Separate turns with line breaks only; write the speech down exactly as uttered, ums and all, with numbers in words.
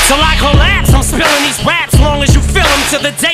Till I collapse, I'm spilling these raps long as you feel them to the death.